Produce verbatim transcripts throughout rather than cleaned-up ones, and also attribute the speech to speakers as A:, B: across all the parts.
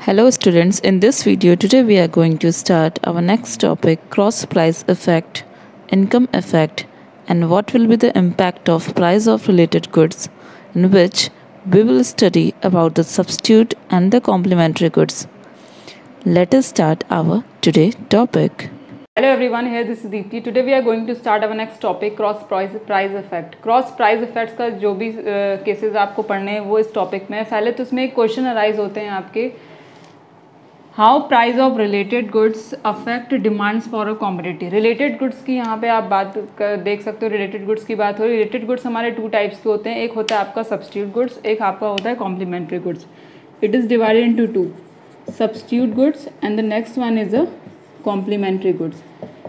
A: Hello students, in this video today we are going to start our next topic, cross price effect, income effect, and what will be the impact of price of related goods, in which we will study about the substitute and the complementary goods. Let us start our today topic.
B: Hello everyone, here this is Deepti. Today we are going to start our next topic, cross price price effect. Cross price effects का जो भी cases uh, आपको पढ़ने हैं वो इस topic में है. पहले तो इसमें एक क्वेश्चन अराइज होते हैं आपके, how price of related goods affect demands for a commodity. Related goods की यहाँ पे आप बात कर देख सकते हो. रिलेटेड गुड्स की बात हो रही. रिलेटेड गुड्स हमारे टू टाइप्स के होते हैं, एक होता है आपका सब्स्टिट्यूट गुड्स, एक आपका होता है complementary goods. It is divided into two, substitute goods and the next one is a complementary goods.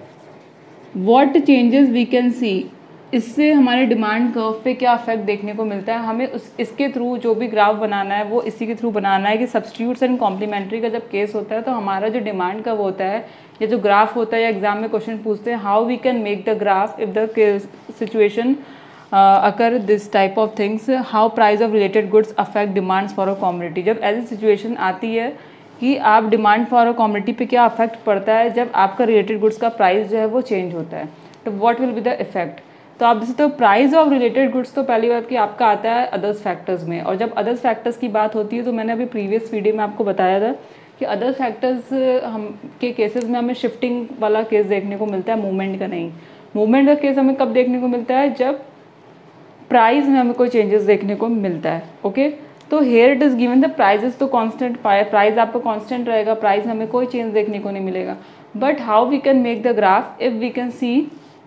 B: What changes we can see, इससे हमारे डिमांड कर्व पे क्या अफेक्ट देखने को मिलता है. हमें उस इसके थ्रू जो भी ग्राफ बनाना है वो इसी के थ्रू बनाना है कि सब्स्टिट्यूट्स एंड कॉम्प्लीमेंट्री का जब केस होता है तो हमारा जो डिमांड कर्व होता है या जो ग्राफ होता है, या एग्जाम में क्वेश्चन पूछते हैं how we can make the graph if the situation occur this type of things, how price of related goods affect demands for a commodity. जब ऐसी सिचुएशन आती है कि आप डिमांड फॉर अ कॉमोडिटी पे क्या अफेक्ट पड़ता है जब आपका रिलेटेड गुड्स का प्राइस जो है वो चेंज होता है, तो what will be the effect. तो आप जैसे तो प्राइस ऑफ रिलेटेड गुड्स तो पहली बात कि आपका आता है अदर्स फैक्टर्स में, और जब अदर्स फैक्टर्स की बात होती है तो मैंने अभी प्रीवियस वीडियो में आपको बताया था कि अदर्स फैक्टर्स हम के केसेस में हमें शिफ्टिंग वाला केस देखने को मिलता है, मूवमेंट का नहीं. मूवमेंट का केस हमें कब देखने को मिलता है, जब प्राइस में हमें कोई चेंजेस देखने को मिलता है. ओके, तो here it is given the prices तो कांस्टेंट पाए, प्राइस आपका कांस्टेंट रहेगा, प्राइस में हमें कोई चेंज देखने को नहीं मिलेगा. But how we can make the graph if we can see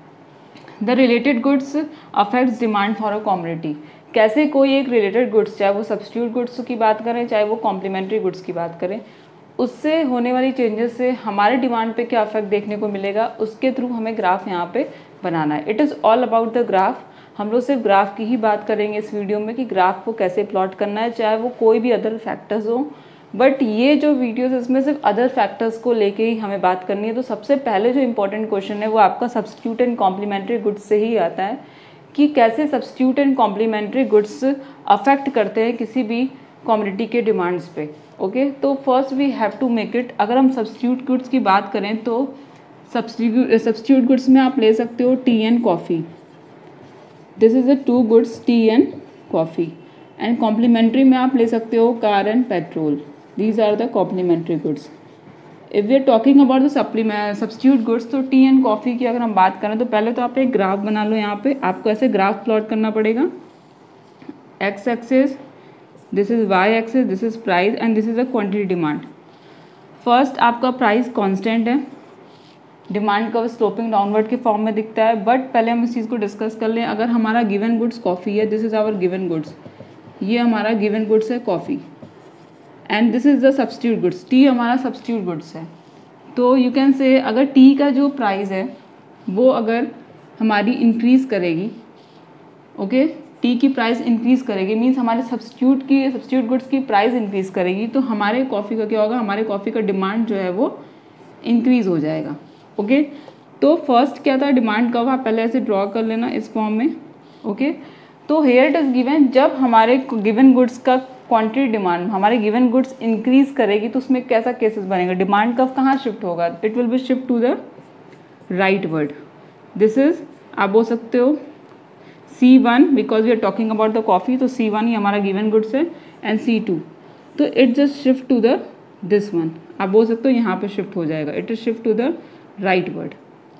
B: the related goods affects demand for a commodity. कैसे कोई एक रिलेटेड गुड्स, चाहे वो सब्स्टिट्यूट गुड्स की बात करें चाहे वो कॉम्प्लीमेंट्री गुड्स की बात करें, उससे होने वाली चेंजेस से हमारे डिमांड पे क्या अफेक्ट देखने को मिलेगा, उसके थ्रू हमें ग्राफ यहाँ पे बनाना है. It is all about the graph. हम लोग सिर्फ ग्राफ की ही बात करेंगे इस वीडियो में कि ग्राफ को कैसे प्लॉट करना है, चाहे वो कोई भी अदर फैक्टर्स हो. बट ये जो वीडियोस इसमें सिर्फ अदर फैक्टर्स को लेके ही हमें बात करनी है. तो सबसे पहले जो इंपॉर्टेंट क्वेश्चन है वो आपका सब्स्टिट्यूट एंड कॉम्प्लीमेंट्री गुड्स से ही आता है कि कैसे substitute and complementary goods affect करते हैं किसी भी कॉमोडिटी के डिमांड्स पे. ओके, तो first we have to make it. अगर हम सब्स्टिट्यूट गुड्स की बात करें तो सब्स्टिट्यूट सब्स्टिट्यूट गुड्स में आप ले सकते हो tea and coffee. This is the two goods, tea and coffee. And complementary में आप ले सकते हो car and petrol. These are the complementary goods. If we are talking about the supplement substitute goods, तो टी एंड कॉफ़ी की अगर हम बात करें तो पहले तो आप एक ग्राफ बना लो. यहाँ पे आपको ऐसे ग्राफ प्लॉट करना पड़ेगा. X axis, this is Y axis, this is price and this is a quantity demand. First आपका प्राइस कांस्टेंट है, डिमांड का स्लोपिंग डाउनवर्ड के फॉर्म में दिखता है. बट पहले हम इस चीज़ को डिस्कस कर लें. अगर हमारा गिवन गुड्स कॉफ़ी है, this is our given goods, ये हमारा गिवन गुड्स है coffee, and this is the substitute goods, tea हमारा सब्स्टिट्यूट गुड्स है. तो यू कैन से अगर टी का जो प्राइस है वो अगर हमारी इंक्रीज़ करेगी, ओके, टी की प्राइस इंक्रीज़ करेगी, मीन्स हमारे सब्स्टिट्यूट की सब्स्टिट्यूट गुड्स की प्राइस इंक्रीज़ करेगी, तो हमारे कॉफ़ी का क्या होगा, हमारे कॉफ़ी का डिमांड जो है वो इंक्रीज़ हो जाएगा. ओके, तो फर्स्ट क्या था, डिमांड कर्व आप पहले ऐसे ड्रॉ कर लेना इस फॉर्म में. ओके, तो हेयर इट इज़ गिवन, जब हमारे गिवन गुड्स का क्वांटिटी डिमांड हमारे गिवन गुड्स इंक्रीज करेगी तो उसमें कैसा केसेस बनेगा, डिमांड कर्व कहाँ शिफ्ट होगा, it will be shift to the rightward. This is आप बोल सकते हो C one, because we are talking about the coffee, तो सी वन ही हमारा गिवन गुड्स है, एंड सी टू, तो it just shift to the this one. आप बोल सकते हो यहाँ पे शिफ्ट हो जाएगा, it is shift to the rightward.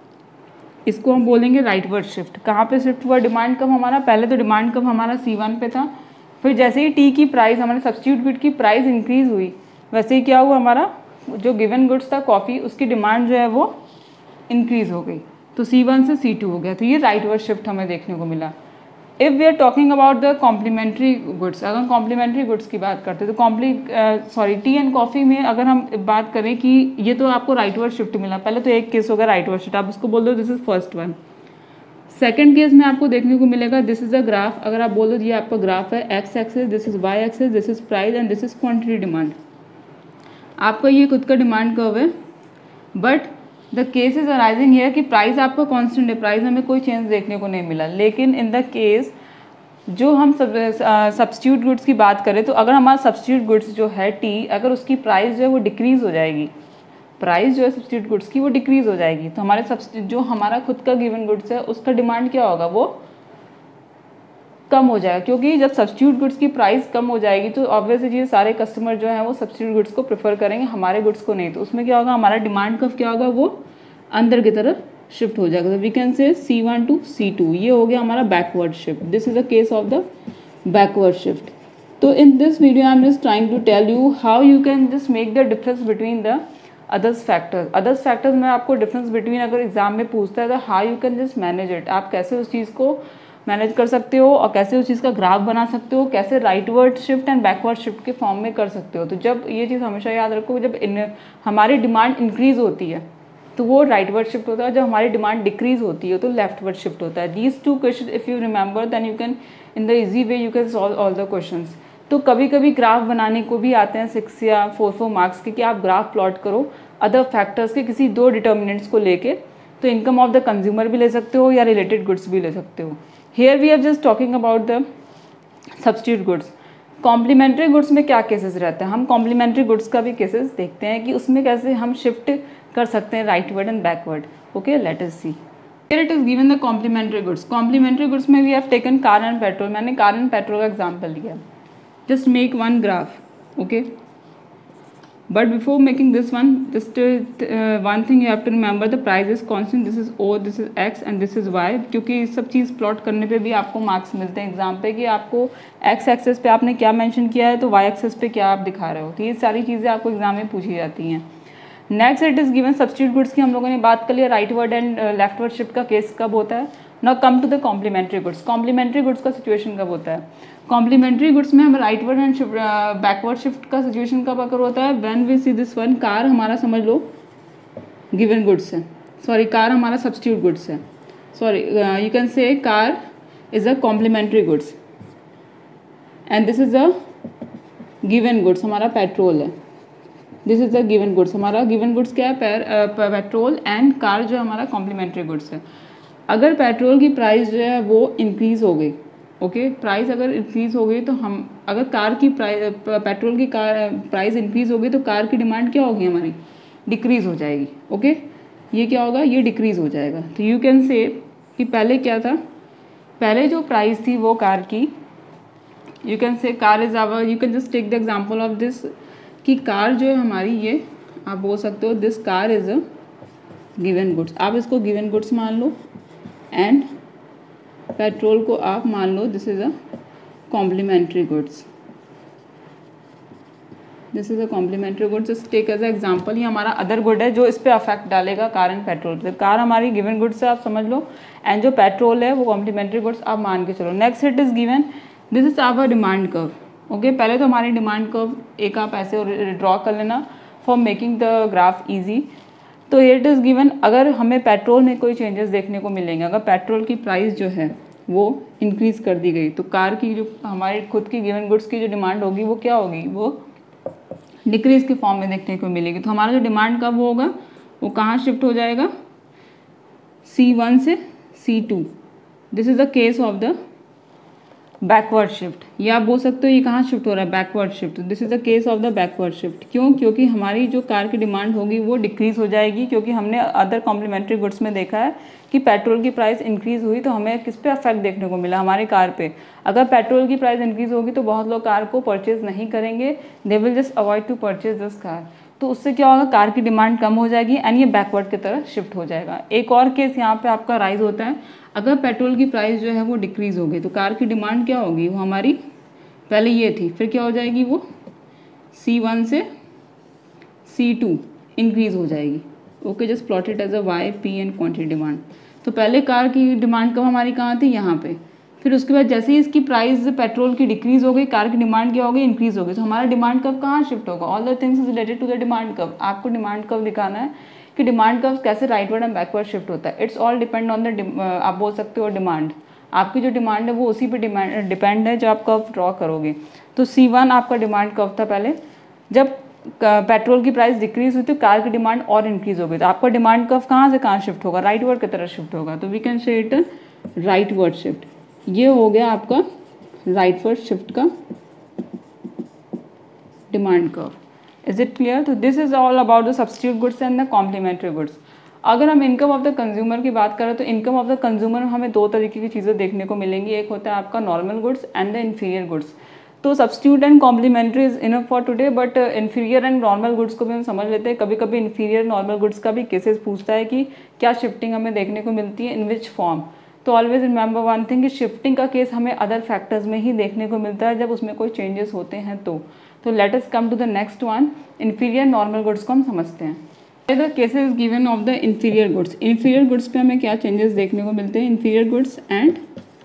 B: इसको हम बोलेंगे राइट वर्ड शिफ्ट. कहाँ पे शिफ्ट हुआ डिमांड कर्व हमारा, पहले तो डिमांड कर्व हमारा सी वन पे था, फिर जैसे ही टी की प्राइस हमारे सब्स्टिट्यूट गुड की प्राइस इंक्रीज़ हुई, वैसे ही क्या हुआ, हमारा जो गिवन गुड्स था कॉफ़ी उसकी डिमांड जो है वो इंक्रीज़ हो गई, तो सी वन से सी टू हो गया. तो ये राइट वर्ड शिफ्ट हमें देखने को मिला. If we are talking about the complementary goods, अगर हम कॉम्प्लीमेंट्री गुड्स की बात करते हैं तो कॉम्प्ली सॉरी टी एंड कॉफ़ी में अगर हम बात करें कि ये तो आपको राइट वर्ड शिफ्ट मिला, पहले तो एक केस होगा राइट वर्ड शिफ्ट, आप उसको बोल दो this is first one. Second case में आपको देखने को मिलेगा दिस इज अ ग्राफ. अगर आप बोल दो ये आपका ग्राफ है, X axis, this is Y axis, this is price and this is quantity demand. आपका ये खुद का डिमांड कर्व है, but the case is arising here कि प्राइस आपका कांस्टेंट है, प्राइस हमें कोई चेंज देखने को नहीं मिला. लेकिन इन द केस जो हम सब सब्स्टिट्यूट गुड्स की बात करें तो अगर हमारा सब्स्टिट्यूट गुड्स जो है टी, अगर उसकी प्राइस जो है वो डिक्रीज़ हो जाएगी, प्राइस जो है सब्स्टिट्यूट गुड्स की वो डिक्रीज़ हो जाएगी, तो हमारे सब्स्टिट्यूट जो हमारा खुद का गिवन गुड्स है उसका डिमांड क्या होगा, वो कम हो जाएगा। क्योंकि जब सब्स्टिट्यूट गुड्स की प्राइस कम हो जाएगी तो ऑब्वियसली चीज़ सारे कस्टमर जो हैं वो सब्स्टिट्यूट गुड्स को प्रेफर करेंगे, हमारे गुड्स को नहीं। तो उसमें क्या होगा, हमारा डिमांड कर्व क्या होगा, वो अंदर की तरफ शिफ्ट हो जाएगा। तो we can say C one to C two, ये हो गया हमारा backward shift. This is the case of the backward shift. तो in this video I am just trying to tell you how you can just make the difference between the others factors. Others factors में आपको difference between अगर exam में पूछता है तो how you can just manage it, आप कैसे उस चीज़ को मैनेज कर सकते हो और कैसे उस चीज़ का ग्राफ बना सकते हो, कैसे rightward shift and backward shift के फॉर्म में कर सकते हो। तो जब ये चीज़ हमेशा याद रखो, जब इन हमारी डिमांड इंक्रीज होती है तो वो राइटवर्ड शिफ्ट होता है, जब हमारी डिमांड डिक्रीज होती है तो लेफ्टवर्ड शिफ्ट होता है। These two question if you remember then you can in the easy way you can solve all the questions. तो कभी कभी ग्राफ बनाने को भी आते हैं सिक्स या फोर फोर मार्क्स के, कि आप ग्राफ प्लॉट करो अदर फैक्टर्स के किसी दो डिटर्मिनेंट्स को लेके। तो इनकम ऑफ द कंज्यूमर भी ले सकते हो या रिलेटेड गुड्स भी ले सकते हो। Here we are just talking about the substitute goods. Complementary goods में क्या केसेस रहते हैं, हम कॉम्प्लीमेंट्री गुड्स का भी केसेस देखते हैं कि उसमें कैसे हम शिफ्ट कर सकते हैं rightward and backward. Okay, let us see. Here it is given the complementary goods. Complementary goods में we have taken car and petrol. मैंने कार एंड पेट्रोल का एग्जाम्पल लिया। Just make one graph, okay, but before making this one just uh, uh, one thing you have to remember, the price is constant, this is O, this is X and this is Y। क्योंकि सब चीज़ plot करने पे भी आपको marks मिलते हैं exam पे कि आपको X एक्सेस पे आपने क्या मेंशन किया है तो Y एक्सेस पे क्या आप दिखा रहे हो। तो ये सारी चीज़ें आपको एग्जाम में पूछी जाती हैं। Next it is given substitute goods की हम लोगों ने बात कर लिया। राइटवर्ड एंड लेफ्टवर्ड शिफ्ट का केस कब होता है। Now come to the complementary goods. Complementary goods का सिचुएशन कब होता है। कॉम्प्लीमेंट्री गुड्स में हम राइटवर्ड एंड बैकवर्ड शिफ्ट का सिचुएशन कब अगर होता है, when we see this one, car हमारा समझ लो गिवन गुड्स है, सॉरी कार हमारा सब्स्टिट्यूट गुड्स है, sorry you can say car is a complementary goods and this is a given goods, हमारा पेट्रोल है। This is a given goods, हमारा given goods क्या है, पेट्रोल एंड कार जो हमारा कॉम्प्लीमेंट्री गुड्स है। अगर पेट्रोल की प्राइस जो है वो इंक्रीज हो गई, ओके okay, प्राइस अगर इंक्रीज हो गई तो हम अगर कार की प्राइस पेट्रोल की कार प्राइस इंक्रीज हो गई तो कार की डिमांड क्या होगी, हमारी डिक्रीज हो जाएगी। Okay okay? ये क्या होगा, ये डिक्रीज हो जाएगा। तो यू कैन से कि पहले क्या था, पहले जो प्राइस थी वो कार की, you can say car is our, you can just take the example of this कि कार जो है हमारी, ये आप बोल सकते हो this car is a given goods. आप इसको गिवन गुड्स मान लो एंड पेट्रोल को आप मान लो this is a complementary goods. This is a complementary goods, just take as a example. ये हमारा अदर गुड है जो इस पे अफेक्ट डालेगा कार एंड पेट्रोल पे। कार हमारी गिवन गुड्स है आप समझ लो, एंड जो पेट्रोल है वो कॉम्प्लीमेंट्री गुड्स आप मान के चलो। Next it is given, this is our demand curve. Okay, पहले तो हमारी डिमांड कर्व एक आप ऐसे ड्रॉ कर लेना for making the graph easy. तो हियर इट इज़ गिवन, अगर हमें पेट्रोल में कोई चेंजेस देखने को मिलेंगे, अगर पेट्रोल की प्राइस जो है वो इंक्रीज़ कर दी गई तो कार की जो हमारी खुद की गिवन गुड्स की जो डिमांड होगी वो क्या होगी, वो डिक्रीज़ के फॉर्म में देखने को मिलेगी। तो हमारा जो डिमांड कब होगा, वो कहाँ शिफ्ट हो जाएगा, सी वन से C two. This is the case of the backward shift. ये आप बोल सकते हो ये कहाँ शिफ्ट हो रहा है, backward shift. This is the case of the backward shift. क्यों, क्योंकि हमारी जो कार की डिमांड होगी वो डिक्रीज हो जाएगी, क्योंकि हमने अदर कॉम्प्लीमेंट्री गुड्स में देखा है कि पेट्रोल की प्राइस इंक्रीज हुई तो हमें किस पे अफेक्ट देखने को मिला, हमारी कार पे। अगर पेट्रोल की प्राइस इंक्रीज होगी तो बहुत लोग कार को परचेज नहीं करेंगे, they will just avoid to purchase this car. तो उससे क्या होगा, कार की डिमांड कम हो जाएगी एंड ये बैकवर्ड की तरफ शिफ्ट हो जाएगा। एक और केस यहाँ पे आपका राइज होता है, अगर पेट्रोल की प्राइस जो है वो डिक्रीज हो गई तो कार की डिमांड क्या होगी, वो हमारी पहले ये थी, फिर क्या हो जाएगी, वो सी वन से सी टू इंक्रीज हो जाएगी। Okay, just plot it as a Y P and quantity demand. तो पहले कार की डिमांड कब हमारी कहाँ थी, यहाँ पे, फिर उसके बाद जैसे ही इसकी प्राइस पेट्रोल की डिक्रीज हो गई, कार की डिमांड क्या हो गई, इंक्रीज हो गई। तो हमारा डिमांड कब कहाँ शिफ्ट होगा, all the things is related to the demand कब। आपको डिमांड कब दिखाना है कि डिमांड कब कैसे राइटवर्ड एंड बैकवर्ड शिफ्ट होता है। It's all depend on the, आप बोल सकते हो डिमांड, आपकी जो डिमांड है वो उसी पे डिमांड डिपेंड है जो आप कब ड्रॉ करोगे। तो सी वन आपका डिमांड कब था, पहले जब पेट्रोल की प्राइस डिक्रीज हुई तो कार की डिमांड और इंक्रीज हो गई। तो आपका डिमांड कब कहाँ से कहाँ शिफ्ट होगा, राइटवर्ड की तरफ शिफ्ट होगा। तो we can say it rightward shift. ये हो गया आपका राइटवर्ड शिफ्ट का demand curve. Is it clear? तो this is all about the substitute goods and the complementary goods. अगर हम इनकम ऑफ द कंज्यूमर की बात करें तो इनकम ऑफ द कंज्यूमर में हमें दो तरीके की चीज़ें देखने को मिलेंगी, एक होता है आपका normal goods and the inferior goods. तो substitute and complementary is enough for today, but inferior and normal goods को भी हम समझ लेते हैं। कभी कभी इन्फीरियर नॉर्मल गुड्स का भी केसेस पूछता है कि क्या शिफ्टिंग हमें देखने को मिलती है, इन विच फॉर्म। तो ऑलवेज रिमेंबर वन थिंग कि शिफ्टिंग का केस हमें अदर फैक्टर्स में ही देखने को मिलता है, जब उसमें कोई चेंजेस होते हैं तो तो let us come to the next one. Inferior normal goods को हम समझते हैं। The cases given of the inferior goods. Inferior goods पे हमें क्या चेंजेस देखने को मिलते हैं? Inferior goods and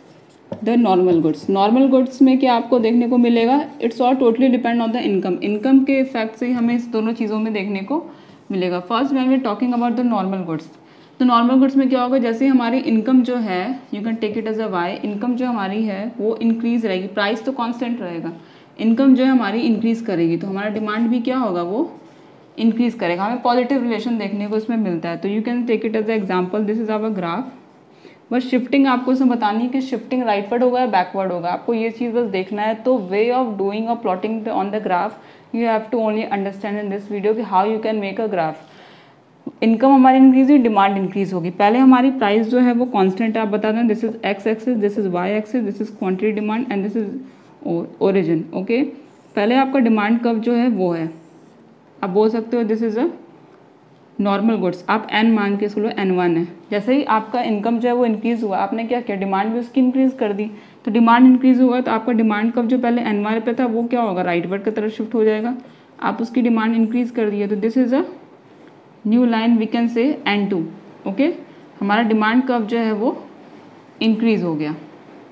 B: the normal goods. Normal goods में क्या आपको देखने को मिलेगा? It's all totally depend on the income. Income के इफेक्ट से ही हमें इस दोनों चीज़ों में देखने को मिलेगा। First when we are talking about the normal goods, तो नॉर्मल गुड्स में क्या होगा? जैसे हमारी इनकम जो है, you can take it as a Y, income जो हमारी है वो इंक्रीज रहेगी, प्राइस तो कांस्टेंट रहेगा, इनकम जो है हमारी इंक्रीज करेगी, तो हमारा डिमांड भी क्या होगा? वो इंक्रीज करेगा। हमें पॉजिटिव रिलेशन देखने को इसमें मिलता है। तो you can take it as a example, this is our graph. बस शिफ्टिंग आपको इसमें बतानी है कि शिफ्टिंग राइटवर्ड होगा या बैकवर्ड होगा, आपको ये चीज़ बस देखना है। तो वे ऑफ डूइंग और plotting on the graph you have to only understand in this video कि how you can make a graph. Income हमारी इंक्रीज हुई, डिमांड इंक्रीज होगी। पहले हमारी प्राइस जो है वो कांस्टेंट है, आप बता दें this is X axis, this is Y axis, this is quantity demand and this is origin. Okay, पहले आपका डिमांड कर्व जो है वो है, आप बोल सकते हो this is a normal goods, आप एन मान के चलो एन वन है। जैसे ही आपका इनकम जो है वो इंक्रीज हुआ, आपने क्या किया? डिमांड भी उसकी इंक्रीज कर दी। तो डिमांड इंक्रीज हुआ तो आपका डिमांड कर्व जो पहले एन वन पे था वो क्या होगा? राइटवर्ड की तरफ शिफ्ट हो जाएगा। आप उसकी डिमांड इंक्रीज कर दी है, तो this is a new line, we can say N two. Okay, हमारा डिमांड कर्व जो है वो इंक्रीज हो गया।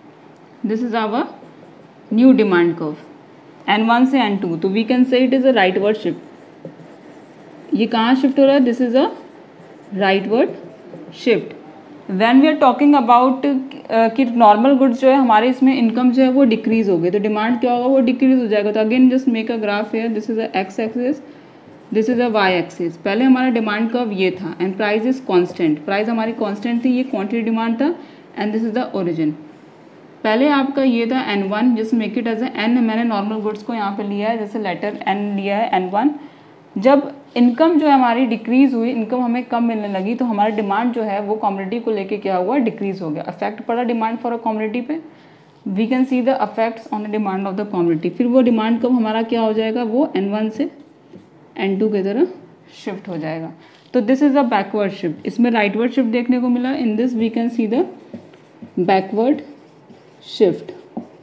B: This is our new demand curve N one से एन टू, तो we can say it is a rightward shift. ये कहाँ शिफ्ट हो रहा है? This is a rightward shift. When we are talking about कि नॉर्मल गुड्स जो है हमारे इसमें इनकम जो है वो डिक्रीज हो गई, तो डिमांड क्या होगा? वो डिक्रीज हो जाएगा। तो again just make a graph here, this is a X axis, this is a Y axis. पहले हमारा डिमांड कर्व ये था and price is constant, price हमारी कांस्टेंट थी, ये क्वांटिटी डिमांड था and this is the origin. पहले आपका ये था N one, just make it as N, मैंने नॉर्मल गुड्स को यहाँ पे लिया है, जैसे लेटर एन लिया है एन वन। जब इनकम जो है हमारी डिक्रीज हुई, इनकम हमें कम मिलने लगी, तो हमारा डिमांड जो है वो कमोडिटी को लेके क्या हुआ? डिक्रीज हो गया। अफेक्ट पड़ा डिमांड फॉर अ कमोडिटी पे, we can see the affects on the demand of the commodity. फिर वो डिमांड कब हमारा क्या हो जाएगा? वो एन वन से एन टू की तरह शिफ्ट हो जाएगा। तो this is a backward shift. इसमें राइटवर्ड शिफ्ट देखने को मिला, in this we can see the backward shift.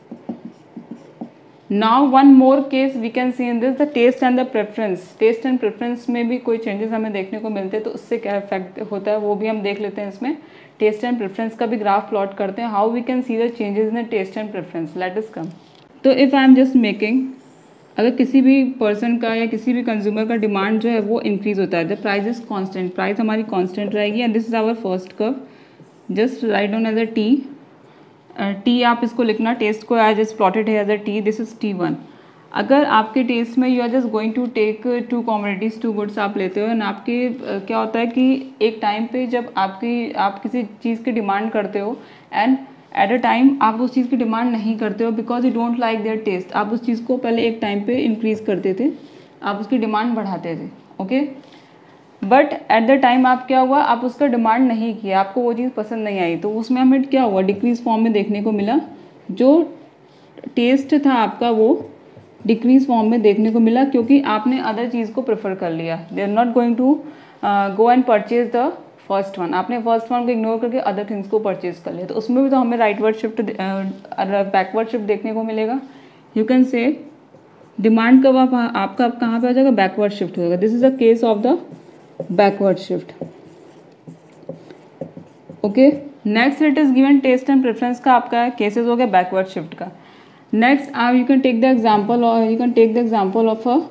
B: Now one more case we can see in this, the taste and the preference. Taste and preference में भी कोई changes हमें देखने को मिलते हैं, तो उससे क्या इफेक्ट होता है वो भी हम देख लेते हैं। इसमें टेस्ट एंड प्रेफरेंस का भी ग्राफ प्लॉट करते हैं, how we can see the changes in the taste and preference. Let us come. तो if I am just making, अगर किसी भी पर्सन का या किसी भी कंज्यूमर का डिमांड जो है वो इंक्रीज होता है, the price is constant, price हमारी कांस्टेंट रहेगी and this is our first curve, just write down as a T. T आप इसको लिखना, टेस्ट को एज इज प्लॉटेड है as a T, this is T one. अगर आपके टेस्ट में you are just going to take two commodities, two goods आप लेते हो एंड आपके uh, क्या होता है कि एक टाइम पे जब आपकी आप किसी चीज़ की डिमांड करते हो एंड एट अ टाइम आप उस चीज़ की डिमांड नहीं करते हो because you don't like their taste, आप उस चीज़ को पहले एक टाइम पे इंक्रीज करते थे, आप उसकी डिमांड बढ़ाते थे। Okay, but at the time आप क्या हुआ? आप उसका डिमांड नहीं किया, आपको वो चीज़ पसंद नहीं आई, तो उसमें हमें क्या हुआ? डिक्रीज फॉर्म में देखने को मिला। जो टेस्ट था आपका वो डिक्रीज फॉर्म में देखने को मिला, क्योंकि आपने अदर चीज़ को प्रेफर कर लिया। They are not going to go and purchase the first one, आपने फर्स्ट वन को इग्नोर करके अदर थिंग्स को परचेज कर लिया, तो उसमें भी तो हमें राइटवर्ड शिफ्ट बैकवर्ड शिफ्ट देखने को मिलेगा। यू कैन से डिमांड कब आप आपका आप कहाँ पे आ जाएगा? बैकवर्ड शिफ्ट हो जाएगा। This is a case of the backward shift. Okay, next it is given taste and preference का आपका केसेस हो गया बैकवर्ड शिफ्ट का। नेक्स्ट आप you can take the example और you can take the example of a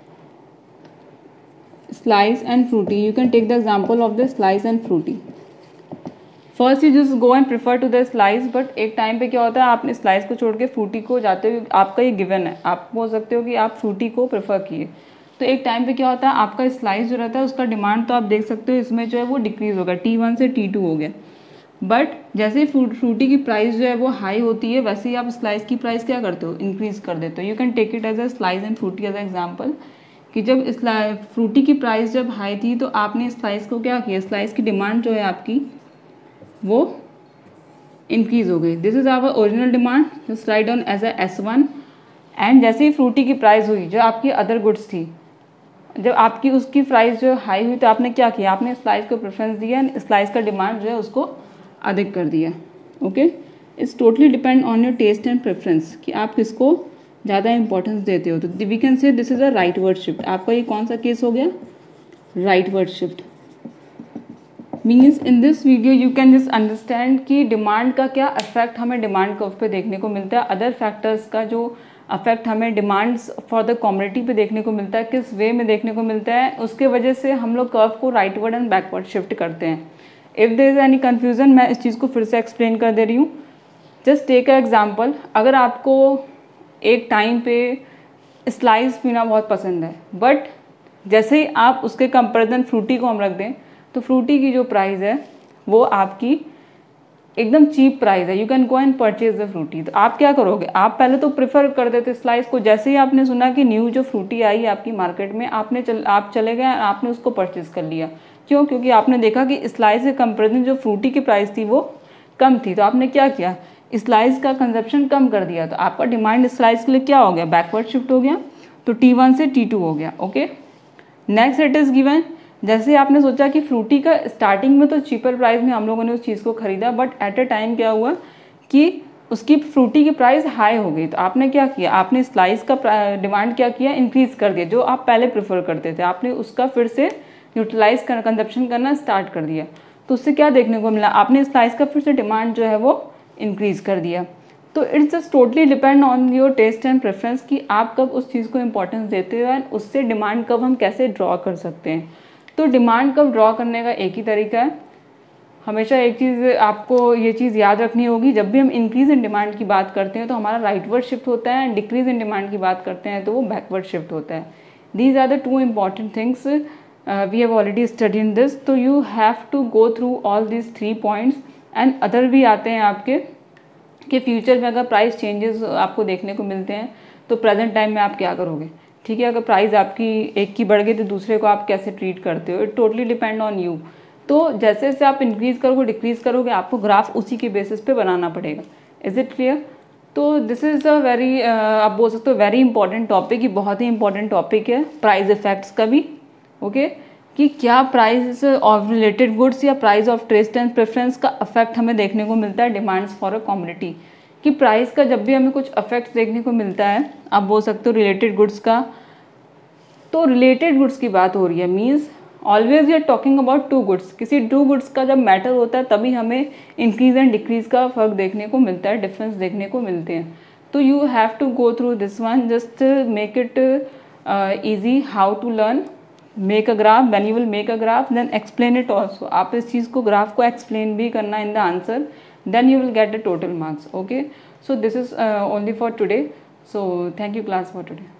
B: slice and fruity. You can take the example of the slice and fruity. First you just go and prefer to the slice, but एक time पे क्या होता है आपने slice को छोड़ के Frooti को जाते हो, आपका ये गिवन है, आप बोल सकते हो कि आप फ्रूटी को प्रेफर किए। तो एक टाइम पे क्या होता है आपका स्लाइस जो रहता है उसका डिमांड तो आप देख सकते हो इसमें जो है वो डिक्रीज होगा, टी वन से टी टू हो गया। बट जैसे फ्रूट फ्रूटी की प्राइस जो है वो हाई होती है, वैसे ही आप स्लाइस की प्राइस क्या करते हो, इंक्रीज कर देते हो। You can take it as a Slice and Frooti as example, कि जब फ्रूटी की प्राइस जब हाई थी तो आपने स्लाइस को क्या किया, स्लाइस की डिमांड जो है आपकी वो इंक्रीज हो गई। This is our original demand, just write down as a S one. And जैसे ही फ्रूटी की प्राइस हुई, जो आपकी अदर गुड्स थी, जब आपकी उसकी प्राइस जो हाई हुई तो आपने क्या किया, आपने स्लाइस को प्रेफरेंस दिया एंड स्लाइस का डिमांड जो है उसको अधिक कर दिया। Okay, it's totally depend on your taste and preference कि आप किसको ज़्यादा इंपॉर्टेंस देते हो। तो we can say this is a rightward shift. आपका ये कौन सा केस हो गया, rightward shift. Means in this video you can just understand कि डिमांड का क्या इफेक्ट हमें डिमांड कर्व पे देखने को मिलता है, अदर फैक्टर्स का जो अफेक्ट हमें डिमांड्स फॉर द कम्युनिटी पे देखने को मिलता है, किस वे में देखने को मिलता है, उसके वजह से हम लोग कर्व को राइटवर्ड एंड बैकवर्ड शिफ्ट करते हैं। If there is any confusion, मैं इस चीज़ को फिर से एक्सप्लेन कर दे रही हूँ। जस्ट टेक अ एग्जाम्पल, अगर आपको एक टाइम पे स्लाइस पीना बहुत पसंद है, बट जैसे ही आप उसके कंपेरिजन फ्रूटी को हम रख दें तो फ्रूटी की जो प्राइस है वो आपकी एकदम चीप प्राइस है, you can go and purchase the Frooti. तो आप क्या करोगे, आप पहले तो प्रेफर कर देते स्लाइस को, जैसे ही आपने सुना कि न्यू जो फ्रूटी आई है आपकी मार्केट में, आपने चल आप चले गए, आपने उसको परचेज कर लिया। क्यों, क्योंकि आपने देखा कि स्लाइस के कंपेरिजन जो फ्रूटी की प्राइस थी वो कम थी, तो आपने क्या किया, स्लाइस का कंजप्शन कम कर दिया, तो आपका डिमांड स्लाइस के लिए क्या हो गया, बैकवर्ड शिफ्ट हो गया, तो टी वन से टी टू हो गया। Okay, next it is given, जैसे आपने सोचा कि फ्रूटी का स्टार्टिंग में तो चीपर प्राइस में हम लोगों ने उस चीज़ को खरीदा, बट एट अ टाइम क्या हुआ कि उसकी फ्रूटी की प्राइस हाई हो गई, तो आपने क्या किया, आपने स्लाइस का डिमांड क्या किया, इंक्रीज कर दिया। जो आप पहले प्रेफर करते थे आपने उसका फिर से यूटिलाइज कर कंजप्शन करना स्टार्ट कर दिया, तो उससे क्या देखने को मिला, आपने स्लाइस का फिर से डिमांड जो है वो इंक्रीज कर दिया। तो it's just totally depend on your taste and preference कि आप कब उस चीज़ को इंपॉर्टेंस देते हो एंड उससे डिमांड कब हम कैसे ड्रॉ कर सकते हैं। तो डिमांड कब ड्रॉ करने का एक ही तरीका है, हमेशा एक चीज़ आपको ये चीज़ याद रखनी होगी, जब भी हम इंक्रीज इन डिमांड की बात करते हैं तो हमारा राइटवर्ड शिफ्ट होता है, एंड डिक्रीज इन डिमांड की बात करते हैं तो वो बैकवर्ड शिफ्ट होता है। These are the two important things we have already study in this. तो you have to go through all this three points, and other भी आते हैं आपके कि फ्यूचर में अगर प्राइस चेंजेस आपको देखने को मिलते हैं तो प्रेजेंट टाइम में आप क्या करोगे। ठीक है, अगर प्राइस आपकी एक की बढ़ गई तो दूसरे को आप कैसे ट्रीट करते हो, it totally depend on you. तो जैसे जैसे आप इंक्रीज करोगे डिक्रीज करोगे आपको ग्राफ उसी के बेसिस पे बनाना पड़ेगा। Is it clear? तो दिस इज़ अ वेरी आप बोल सकते हो वेरी इंपॉर्टेंट टॉपिक, ये बहुत ही इंपॉर्टेंट टॉपिक है प्राइस इफेक्ट्स का भी। Okay okay? कि क्या प्राइस ऑफ रिलेटेड गुड्स या price of taste and preference का अफेक्ट हमें देखने को मिलता है डिमांड्स फॉर अ कम्युनिटी, कि प्राइस का जब भी हमें कुछ अफेक्ट देखने को मिलता है, आप बोल सकते हो रिलेटेड गुड्स का, तो रिलेटेड गुड्स की बात हो रही है, means always we are talking about two goods. किसी टू गुड्स का जब मैटर होता है तभी हमें इंक्रीज एंड डिक्रीज का फर्क देखने को मिलता है, डिफरेंस देखने को मिलते हैं। तो you have to go through this one, just make it easy how to learn, make a graph, when you will make a graph then explain it also. आप इस चीज़ को ग्राफ को एक्सप्लेन भी करना in the answer, then you will get the total marks. Okay, so this is uh, only for today, so thank you class for today.